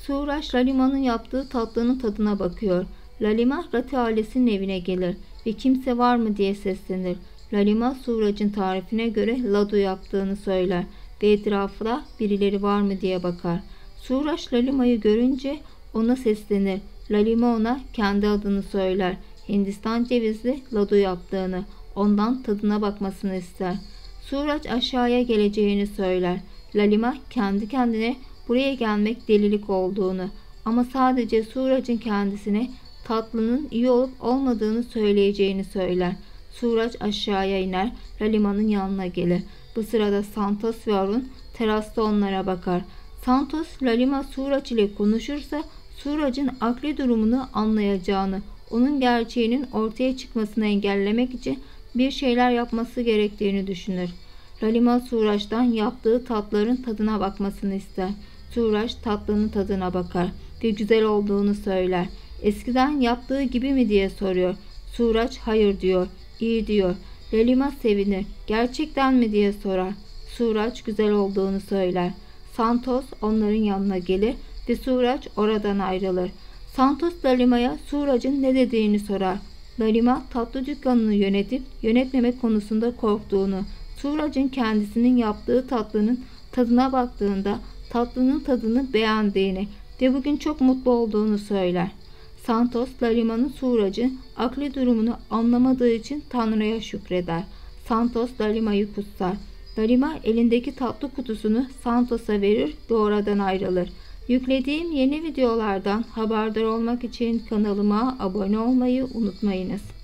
Suraj Lalima'nın yaptığı tatlının tadına bakıyor. Lalima Rati ailesinin evine gelir ve kimse var mı diye seslenir. Lalima Suraj'ın tarifine göre ladu yaptığını söyler ve etrafına birileri var mı diye bakar. Suraj Lalima'yı görünce ona seslenir. Lalima ona kendi adını söyler. Hindistan cevizli ladu yaptığını, ondan tadına bakmasını ister. Suraj aşağıya geleceğini söyler. Lalima kendi kendine buraya gelmek delilik olduğunu ama sadece Suraj'ın kendisine tatlının iyi olup olmadığını söyleyeceğini söyler. Suraj aşağıya iner, Lalima'nın yanına gelir. Bu sırada Santos ve Arun terasta onlara bakar. Santos, Lalima Suraj ile konuşursa Suraj'ın akli durumunu anlayacağını, onun gerçeğinin ortaya çıkmasını engellemek için bir şeyler yapması gerektiğini düşünür. Lalima Suraj'dan yaptığı tatların tadına bakmasını ister. Suraj tatlının tadına bakar ve güzel olduğunu söyler. Eskiden yaptığı gibi mi diye soruyor. Suraj hayır diyor, iyi diyor. Lalima sevinir. Gerçekten mi diye sorar. Suraj güzel olduğunu söyler. Santos onların yanına gelir ve Suraj oradan ayrılır. Santos Lalima'ya Suraj'ın ne dediğini sorar. Lalima tatlı dükkanını yönetip yönetmemek konusunda korktuğunu, Suraj'ın kendisinin yaptığı tatlının tadına baktığında tatlının tadını beğendiğini ve bugün çok mutlu olduğunu söyler. Santos, Lalima'nın Suraj'ın akli durumunu anlamadığı için Tanrı'ya şükreder. Santos, Lalima'yı kutsar. Lalima elindeki tatlı kutusunu Santos'a verir ve oradan ayrılır. Yüklediğim yeni videolardan haberdar olmak için kanalıma abone olmayı unutmayınız.